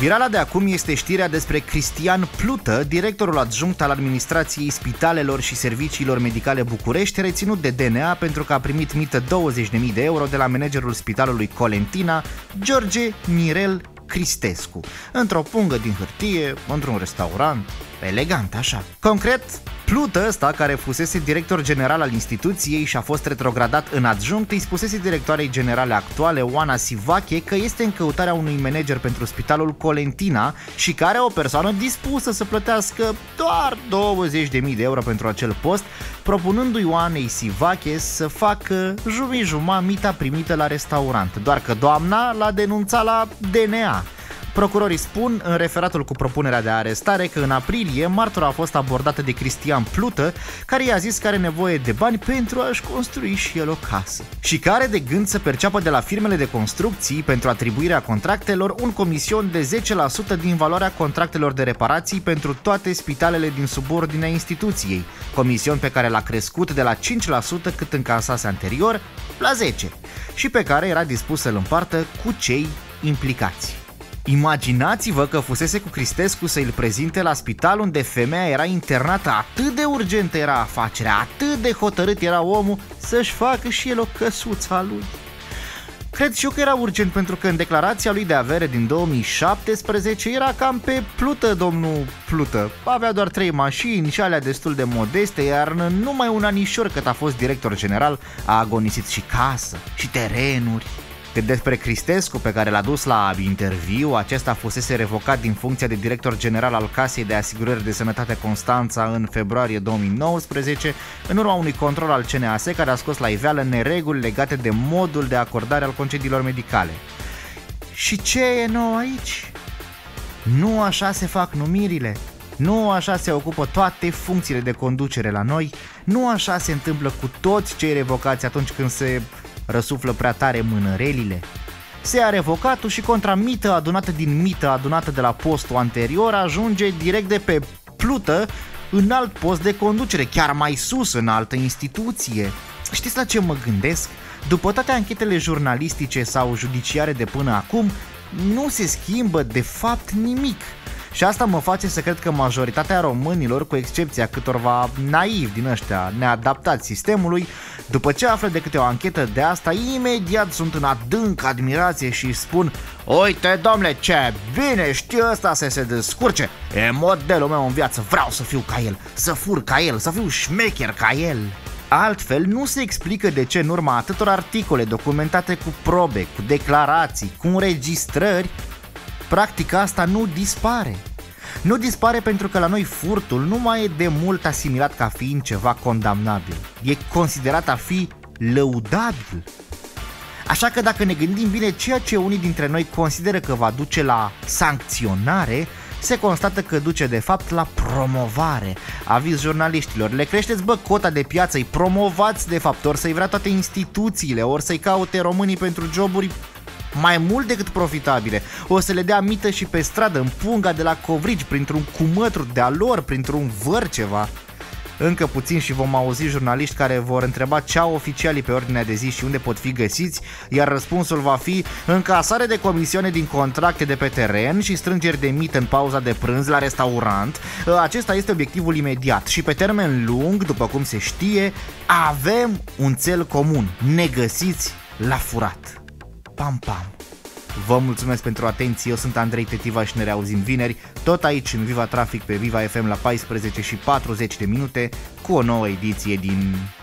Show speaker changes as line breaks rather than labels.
Virala de acum este știrea despre Cristian Plută, directorul adjunct al Administrației Spitalelor și Serviciilor Medicale București, reținut de DNA pentru că a primit mită 20.000 de euro de la managerul Spitalului Colentina, George Mirel Cristescu, într-o pungă din hârtie, într-un restaurant, elegant așa. Concret, Plută ăsta, care fusese director general al instituției și a fost retrogradat în adjunct, îi spusese directoarei generale actuale, Oana Sivache, că este în căutarea unui manager pentru Spitalul Colentina și că are o persoană dispusă să plătească doar 20.000 de euro pentru acel post, propunându-i Oanei Sivache să facă jumii-juma mita primită la restaurant, doar că doamna l-a denunțat la DNA. Procurorii spun în referatul cu propunerea de arestare că în aprilie martora a fost abordată de Cristian Plută, care i-a zis că are nevoie de bani pentru a-și construi și el o casă și care are de gând să perceapă de la firmele de construcții pentru atribuirea contractelor un comision de 10% din valoarea contractelor de reparații pentru toate spitalele din subordinea instituției, comision pe care l-a crescut de la 5% cât încasase anterior la 10% și pe care era dispus să-l împartă cu cei implicați. Imaginați-vă că fusese cu Cristescu să îl prezinte la spital unde femeia era internată, atât de urgentă era afacerea, atât de hotărât era omul să-și facă și el o căsuță a lui. Cred și eu că era urgent pentru că în declarația lui de avere din 2017 era cam pe Plută, domnul Plută. Avea doar 3 mașini și alea destul de modeste, iar în numai un anișor cât a fost director general a agonisit și casă și terenuri. Cât despre Cristescu, pe care l-a dus la interviu, acesta fusese revocat din funcția de director general al Casei de Asigurări de Sănătate Constanța în februarie 2019, în urma unui control al CNAS care a scos la iveală nereguli legate de modul de acordare al concediilor medicale. Și ce e nou aici? Nu așa se fac numirile? Nu așa se ocupă toate funcțiile de conducere la noi? Nu așa se întâmplă cu toți cei revocați atunci când se răsuflă prea tare mânărelile? Se ia revocatul și contra mită adunată din mită adunată de la postul anterior ajunge direct de pe Plută în alt post de conducere, chiar mai sus, în altă instituție. Știți la ce mă gândesc? După toate anchetele jurnalistice sau judiciare de până acum, nu se schimbă de fapt nimic. Și asta mă face să cred că majoritatea românilor, cu excepția câtorva naivi din ăștia neadaptați sistemului, după ce află de câte o anchetă de asta, imediat sunt în adâncă admirație și spun: uite, domnule, ce bine știu ăsta să se descurce, e modelul meu în viață, vreau să fiu ca el, să fur ca el, să fiu șmecher ca el. Altfel nu se explică de ce în urma atâtor articole documentate cu probe, cu declarații, cu înregistrări, practica asta nu dispare. Nu dispare pentru că la noi furtul nu mai e de mult asimilat ca fiind ceva condamnabil. E considerat a fi lăudabil. Așa că dacă ne gândim bine, ceea ce unii dintre noi consideră că va duce la sancționare, se constată că duce de fapt la promovare. Aviz jurnaliștilor: le creșteți cota de piață, îi promovați de fapt, ori să-i vrea toate instituțiile, ori să-i caute românii pentru joburi mai mult decât profitabile. O să le dea mită și pe stradă, în punga de la Covrigi, printr-un cumătru de-a lor, printr-un văr ceva. Încă puțin și vom auzi jurnaliști care vor întreba ce au oficialii pe ordinea de zi și unde pot fi găsiți, iar răspunsul va fi încasare de comisioane din contracte de pe teren și strângeri de mită în pauza de prânz la restaurant. Acesta este obiectivul imediat și pe termen lung, după cum se știe, avem un cel comun: ne găsiți la furat. Pam, pam. Vă mulțumesc pentru atenție, eu sunt Andrei Tetiva și ne reauzim vineri, tot aici în Viva Trafic pe Viva FM la 14:40 cu o nouă ediție din